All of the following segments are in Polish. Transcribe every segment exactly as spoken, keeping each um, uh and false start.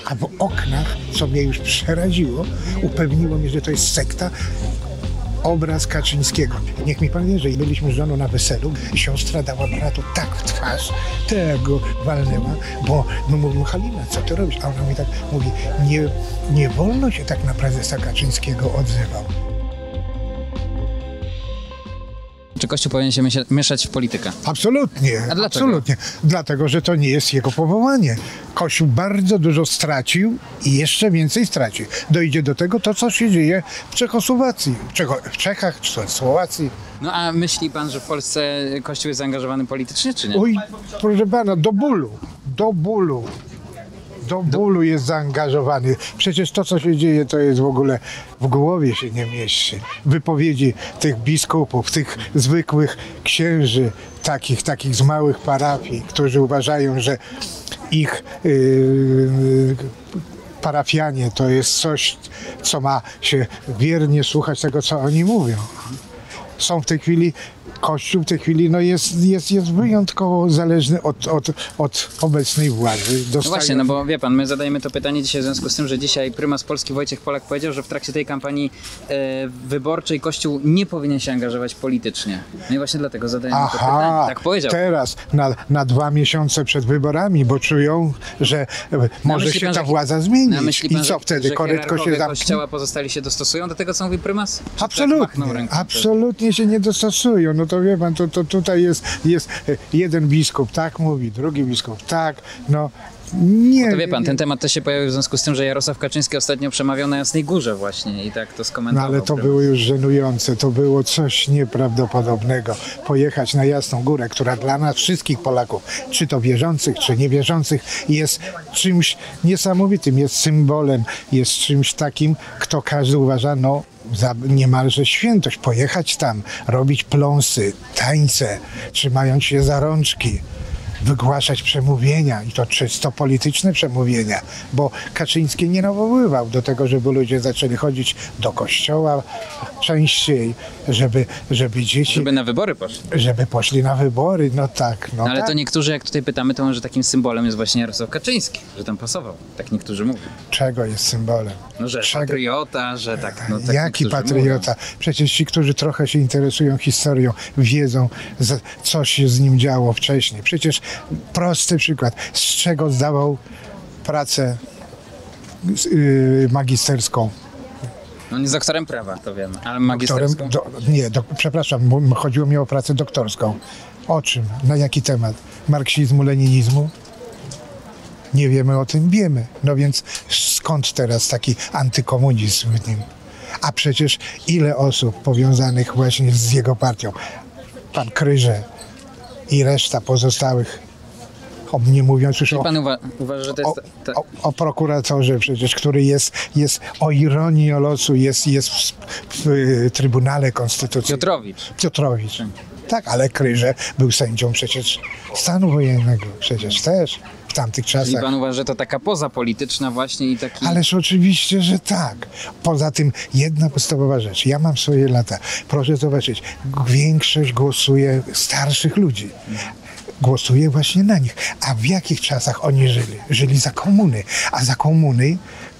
a w oknach, co mnie już przeraziło, upewniło mnie, że to jest sekta, obraz Kaczyńskiego. Niech mi pan wie, że byliśmy z żoną na weselu i siostra dała bratu tak w twarz, tego walnęła, bo no mówił, Halina, co ty robisz? A ona mi tak mówi, nie, nie wolno się tak na prezesa Kaczyńskiego odzywał. Czy Kościół powinien się mieszać w politykę? Absolutnie, A dlaczego? absolutnie. Dlatego, że to nie jest jego powołanie. Kościół bardzo dużo stracił i jeszcze więcej straci. Dojdzie do tego to, co się dzieje w Czechosłowacji, w Czechach, czy w Słowacji. No a myśli pan, że w Polsce Kościół jest zaangażowany politycznie, czy nie? Oj, proszę pana, do bólu, do bólu. Do bólu jest zaangażowany. Przecież to, co się dzieje, to jest w ogóle w głowie się nie mieści. Wypowiedzi tych biskupów, tych zwykłych księży, takich, takich z małych parafii, którzy uważają, że ich yy, parafianie to jest coś, co ma się wiernie słuchać tego, co oni mówią. Są w tej chwili, Kościół w tej chwili no jest, jest, jest wyjątkowo zależny od, od, od obecnej władzy. No właśnie, no bo wie pan, my zadajemy to pytanie dzisiaj w związku z tym, że dzisiaj prymas Polski Wojciech Polak powiedział, że w trakcie tej kampanii e, wyborczej Kościół nie powinien się angażować politycznie. No i właśnie dlatego zadajemy Aha, to pytanie. Tak powiedział. Teraz na, na dwa miesiące przed wyborami, bo czują, że może myśli się pan, ta że- władza zmienić. No, myśli pan, I co że, wtedy? że Korytko się hierarchowie zamknie? Kościoła pozostali się dostosują do tego, co mówi prymas? Czy tak Absolutnie, machnął ręką? absolutnie się nie dostosują. No to wie pan, to, to tutaj jest, jest jeden biskup tak mówi, drugi biskup tak, no nie. To wie pan, nie, ten temat też się pojawił w związku z tym, że Jarosław Kaczyński ostatnio przemawiał na Jasnej Górze właśnie i tak to No skomentował. ale to prymas. było już żenujące, to było coś nieprawdopodobnego. Pojechać na Jasną Górę, która dla nas wszystkich Polaków, czy to wierzących, czy niewierzących, jest czymś niesamowitym, jest symbolem, jest czymś takim, kto każdy uważa, no za niemalże świętość. Pojechać tam, robić pląsy, tańce, trzymając się za rączki, wygłaszać przemówienia i to czysto polityczne przemówienia, bo Kaczyński nie nawoływał do tego, żeby ludzie zaczęli chodzić do kościoła częściej, żeby, żeby dzieci, Żeby na wybory poszli. żeby poszli na wybory, no tak, no No, ale tak. to niektórzy, jak tutaj pytamy, to może takim symbolem jest właśnie Jarosław Kaczyński, że tam pasował. Tak niektórzy mówią. Czego jest symbolem? No, że Czego? patriota, że tak. No, tak Jaki niektórzy patriota? Przecież ci, którzy trochę się interesują historią, wiedzą, z- co się z nim działo wcześniej. Przecież prosty przykład, z czego zdawał pracę yy, magisterską. Mówią. No nie z doktorem prawa, to wiemy, ale Doktorem, magisterską. do, nie, do, przepraszam, bo chodziło mi o pracę doktorską. O czym? Na jaki temat? Marksizmu, leninizmu? Nie wiemy o tym, wiemy. No więc skąd teraz taki antykomunizm w nim? A przecież ile osób powiązanych właśnie z jego partią? Pan Kryże i reszta pozostałych, o, nie mówiąc już I o, pan uwa- uważa, że to o, jest... ta- o, o prokuratorze przecież, który jest, jest o ironii o losu, jest, jest w, w, w Trybunale Konstytucyjnym. Piotrowicz. Piotrowicz. Tak, ale Kryże był sędzią przecież stanu wojennego, przecież też w tamtych I czasach. pan uważa, że to taka poza polityczna właśnie i taki... Ależ oczywiście, że tak. Poza tym jedna podstawowa rzecz. Ja mam swoje lata. Proszę zobaczyć, większość głosuje starszych ludzi. Głosuje właśnie na nich. A w jakich czasach oni żyli? Żyli za komuny. A za komuny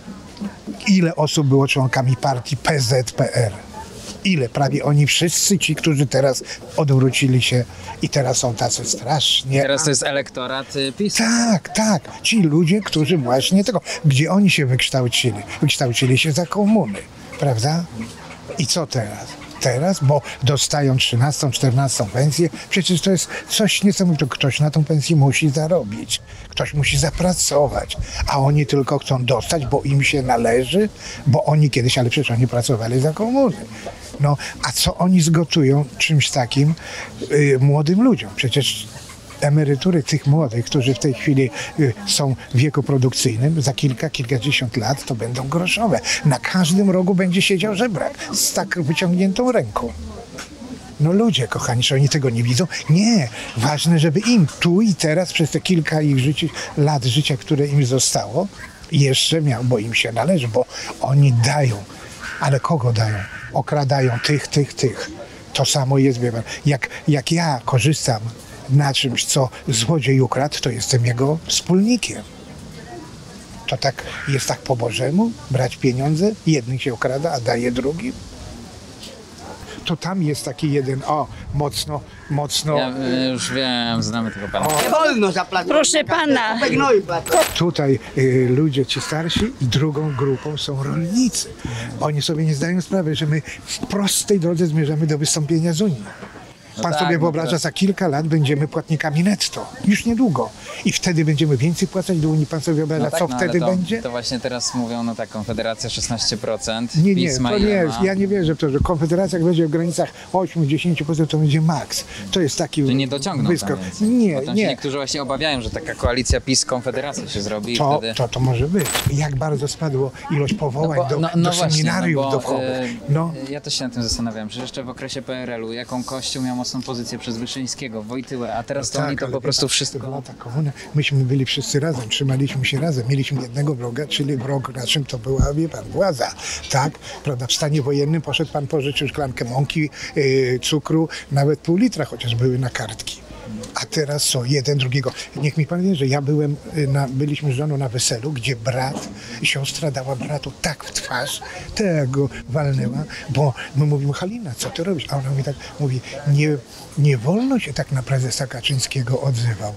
ile osób było członkami partii P Z P R? Ile? Prawie oni wszyscy ci, którzy teraz odwrócili się i teraz są tacy strasznie... Teraz to jest elektorat y, PiS. Tak, tak. Ci ludzie, którzy właśnie tego... Gdzie oni się wykształcili? Wykształcili się za komuny, prawda? I co teraz? Teraz, bo dostają trzynastą, czternastą pensję, przecież to jest coś niesamowitego. Ktoś na tą pensję musi zarobić, ktoś musi zapracować, a oni tylko chcą dostać, bo im się należy, bo oni kiedyś, ale przecież oni pracowali za komuny. No, a co oni zgotują czymś takim y, młodym ludziom? Przecież emerytury tych młodych, którzy w tej chwili y, są w wieku produkcyjnym, za kilka, kilkadziesiąt lat to będą groszowe. Na każdym rogu będzie siedział żebrak z tak wyciągniętą ręką. No ludzie, kochani, czy oni tego nie widzą? Nie. Ważne, żeby im tu i teraz przez te kilka ich życi, lat życia, które im zostało, jeszcze miał, bo im się należy, bo oni dają. Ale kogo dają? Okradają tych, tych, tych. To samo jest, wie pan. Jak, jak ja korzystam na czymś, co złodziej ukradł, to jestem jego wspólnikiem. To tak jest tak po Bożemu, brać pieniądze, jednych się okrada, a daje drugim. To tam jest taki jeden, o, mocno, mocno... Ja y, już wiem, znamy tego pana. Nie wolno zapłacić. Proszę pana. No i płacą. Tutaj y, ludzie ci starsi i drugą grupą są rolnicy. Oni sobie nie zdają sprawy, że my w prostej drodze zmierzamy do wystąpienia z Unii. Pan tak, sobie no wyobraża, to- za kilka lat będziemy płatnikami netto. Już niedługo. I wtedy będziemy więcej płacać do Unii. Pan sobie wyobraża, co no, wtedy ale to, będzie? To właśnie teraz mówią, no tak, Konfederacja szesnaście procent, Nie, nie, PiS ma to nie ile jest. ma? Ja nie wierzę w to, że Konfederacja jak będzie w granicach osiem do dziesięciu procent to będzie maks. To jest taki To nie dociągną wyskok. tam więcej. Nie, Bo tam się nie. niektórzy właśnie obawiają, że taka koalicja PiS-Konfederacja się zrobi i To, wtedy... to, to może być. Jak bardzo spadło ilość powołań bo- do, no- do no właśnie, seminariów no bo, duchowych. e, No. Ja też się nad tym zastanawiam, że jeszcze w okresie P R L u jaką Kościół miał mocną pozycję przez Wyszyńskiego, Wojtyłę, a teraz to oni to ale po prostu to wszystko... była ta komuna. Myśmy byli wszyscy razem, trzymaliśmy się razem. Mieliśmy jednego wroga, czyli wrog naszym to była, wie pan, władza. Tak? Prawda? W stanie wojennym poszedł pan, pożyczył szklankę mąki, yy, cukru, nawet pół litra, chociaż były na kartki. A teraz co? Jeden drugiego. Niech mi pan wie, że ja byłem, y, na, byliśmy z żoną na weselu, gdzie brat, siostra dała bratu tak w twarz, tego walnęła, bo my mówimy, Halina, co ty robisz? A ona mówi tak, mówi, nie, nie wolno się tak na prezesa Kaczyńskiego odzywał.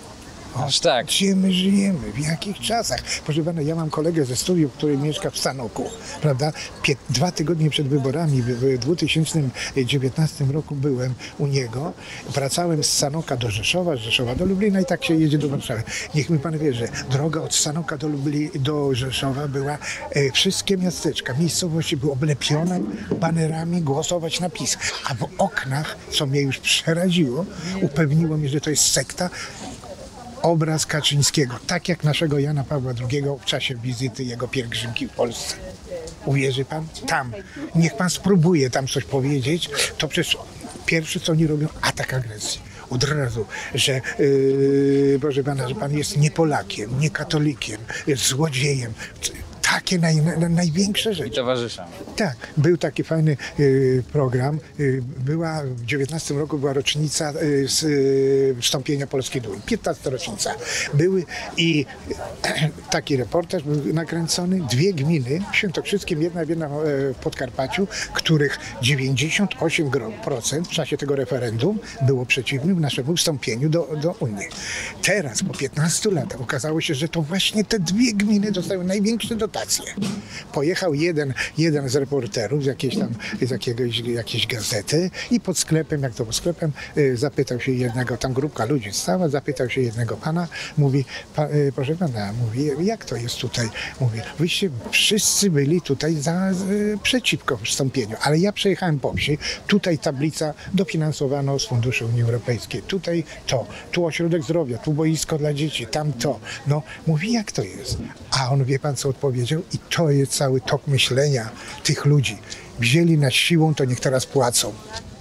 Aż tak. Gdzie my żyjemy? W jakich czasach? Proszę pana, ja mam kolegę ze studiów, który mieszka w Sanoku, prawda? Pie- dwa tygodnie przed wyborami w, w dwa tysiące dziewiętnastym roku byłem u niego. Wracałem z Sanoka do Rzeszowa, z Rzeszowa do Lublina i tak się jedzie do Warszawy. Niech mi pan wie, że droga od Sanoka do, Lubli, do Rzeszowa była, e, wszystkie miasteczka, miejscowości były oblepione banerami głosować na PiS. A w oknach, co mnie już przeraziło, upewniło mnie, że to jest sekta, obraz Kaczyńskiego, tak jak naszego Jana Pawła drugiego w czasie wizyty jego pielgrzymki w Polsce. Uwierzy pan? Tam. Niech pan spróbuje tam coś powiedzieć, to przecież pierwsze, co oni robią, atak agresji. Od razu, że yy, proszę pana, że pan jest nie Polakiem, nie katolikiem, jest złodziejem. Takie naj, naj, największe I rzeczy. towarzyszam. Tak, był taki fajny y, program. Y, była w dziewiętnastym roku była rocznica y, z, y, wstąpienia Polski do Unii. piętnasta rocznica. Były i y, taki reportaż był nakręcony. Dwie gminy w Świętokrzyskiem, jedna jedna w Podkarpaciu, których dziewięćdziesiąt osiem procent w czasie tego referendum było przeciwnym naszemu wstąpieniu do, do Unii. Teraz, po piętnastu latach, okazało się, że to właśnie te dwie gminy dostały największe dotacje. Pojechał jeden, jeden z reporterów z jakiejś tam, z jakiegoś, jakiejś gazety i pod sklepem, jak to pod sklepem, y, zapytał się jednego, tam grupka ludzi stała, zapytał się jednego pana, mówi, pa, y, proszę pana, mówi, jak to jest tutaj? Mówi, wyście wszyscy byli tutaj za, y, przeciwko wstąpieniu, ale ja przejechałem po wsi, tutaj tablica dofinansowano z funduszy Unii Europejskiej, tutaj to, tu ośrodek zdrowia, tu boisko dla dzieci, tam to. No, mówi, jak to jest? A on, wie pan, co odpowiedział? I to jest cały tok myślenia tych ludzi. Wzięli nas siłą, to niech teraz płacą.